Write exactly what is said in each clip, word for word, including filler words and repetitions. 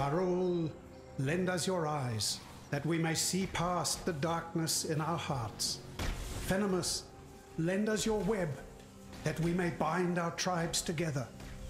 Farul, lend us your eyes, that we may see past the darkness in our hearts. Venomous, lend us your web, that we may bind our tribes together.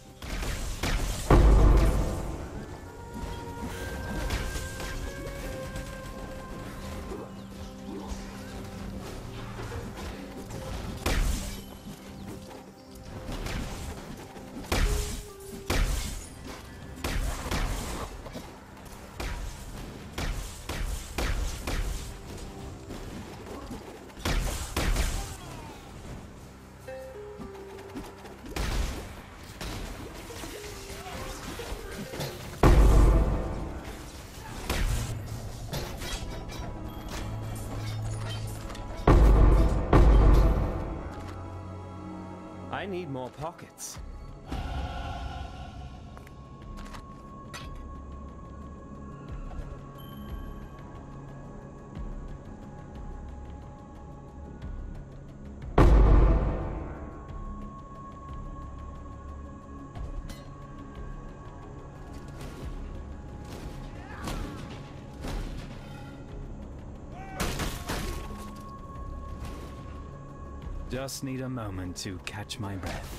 I need more pockets. Just need a moment to catch my breath.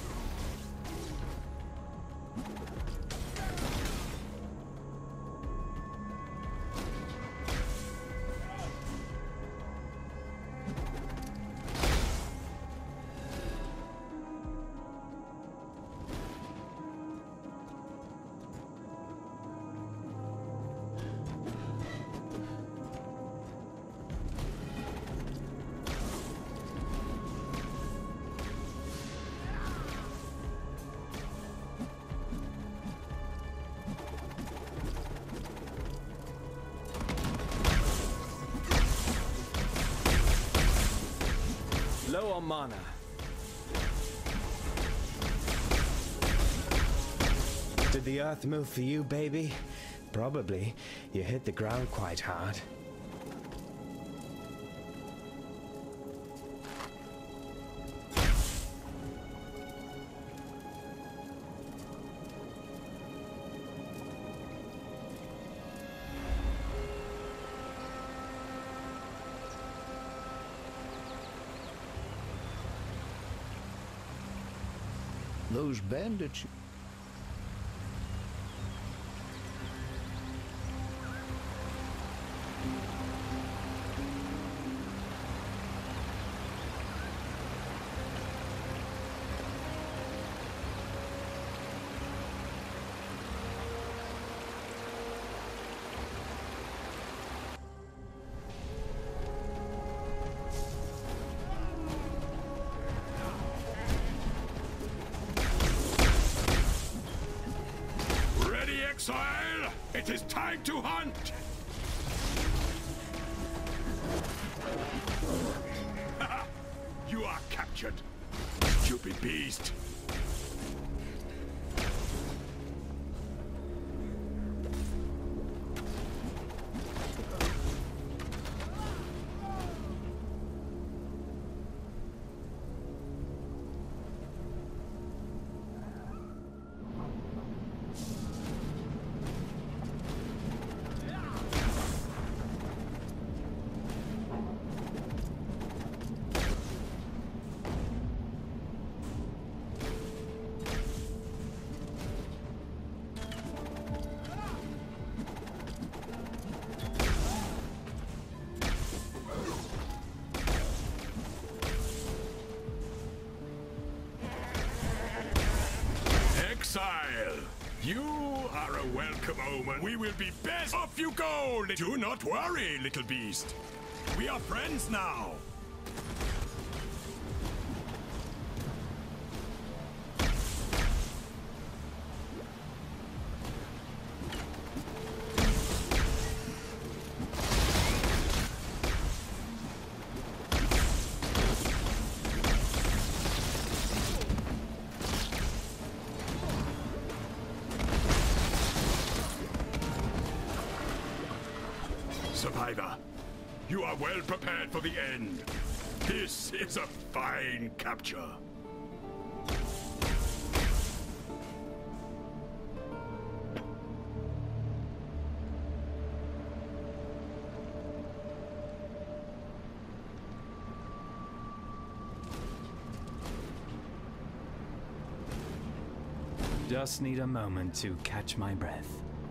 Low on mana. Did the earth move for you, baby? Probably. You hit the ground quite hard. Those bandits... Exile! It is time to hunt! You are captured, stupid beast! Exile! You are a welcome omen. We will be best. Off you go! Do not worry, little beast. We are friends now. Survivor, you are well prepared for the end. This is a fine capture. Just need a moment to catch my breath.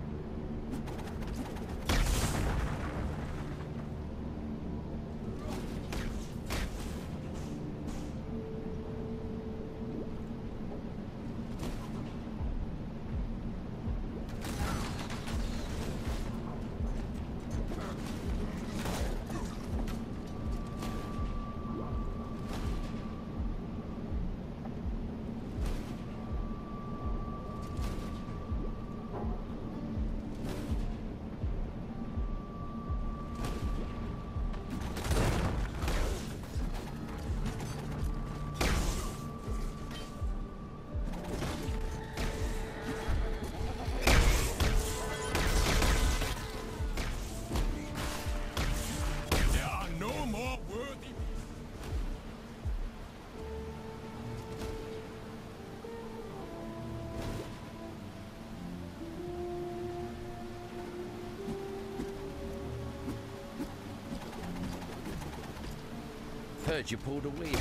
Heard you pulled a wheel.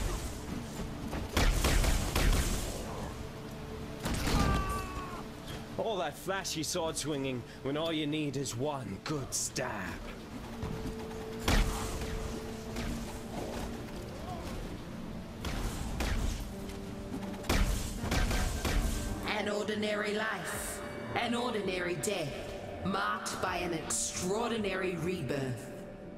All that flashy sword swinging when all you need is one good stab. An ordinary life, an ordinary death, marked by an extraordinary rebirth.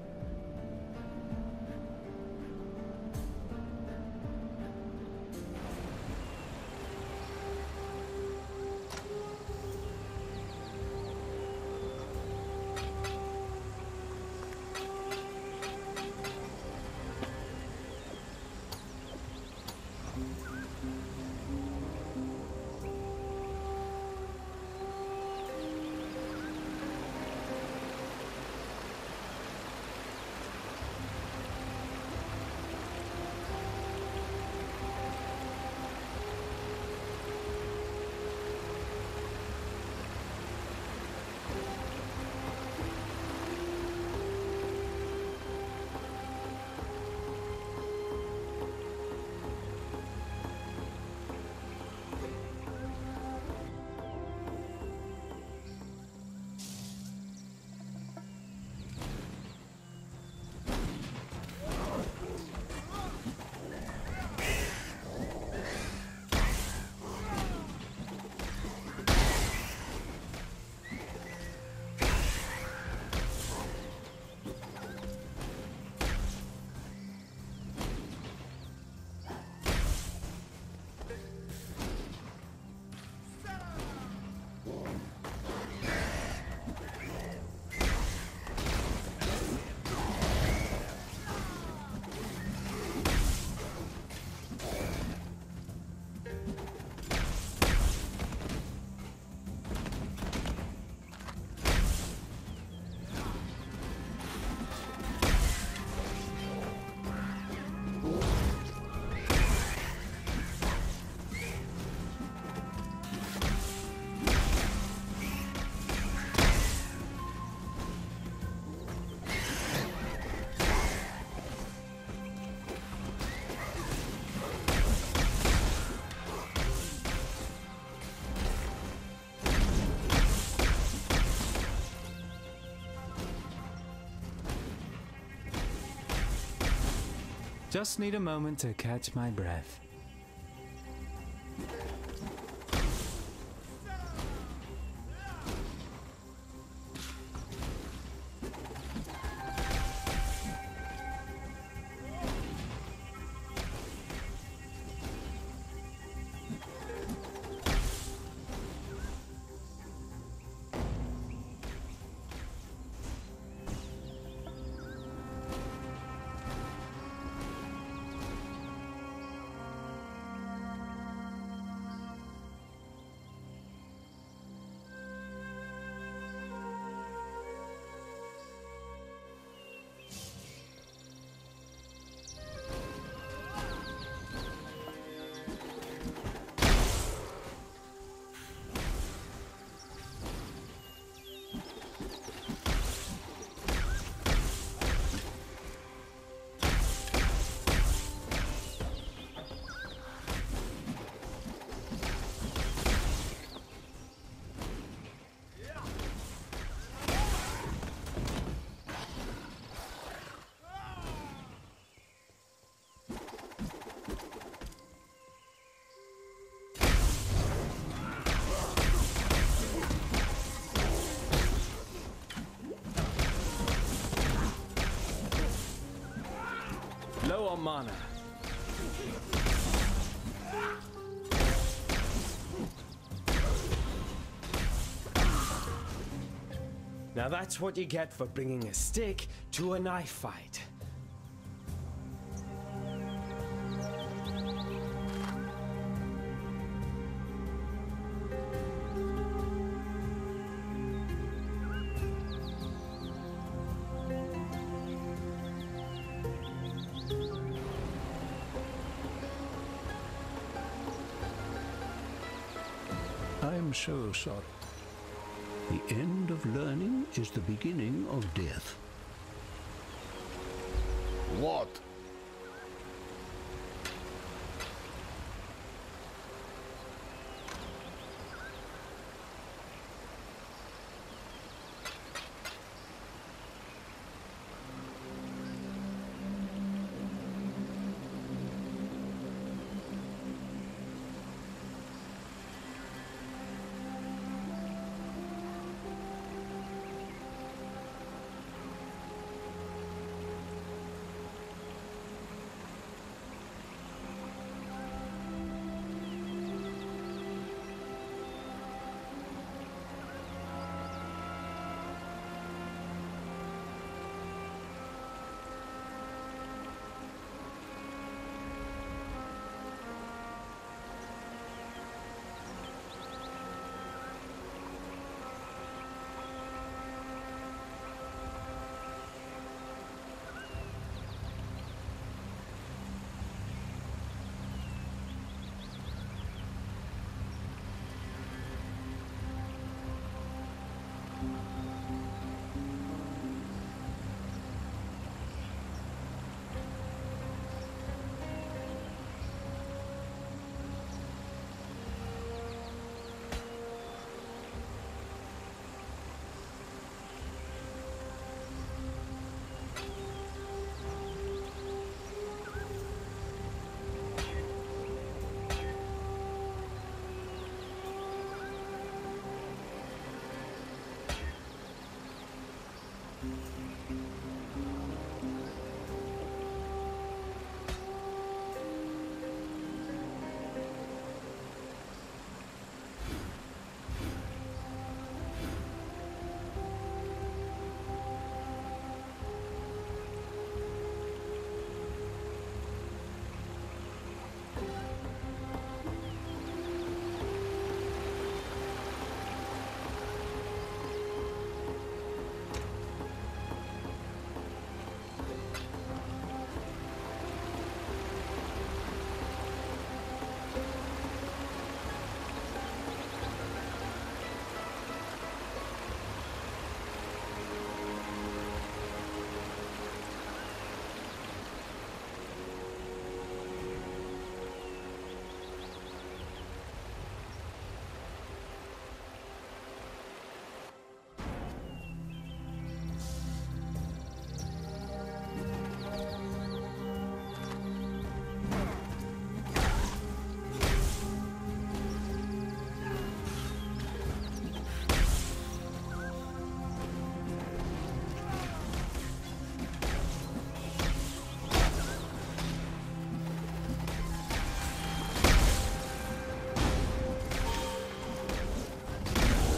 Just need a moment to catch my breath. low on mana. Now that's what you get for bringing a stick to a knife fight. I'm so sorry. The end of learning is the beginning of death. What?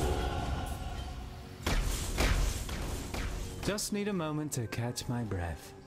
Just need a moment to catch my breath.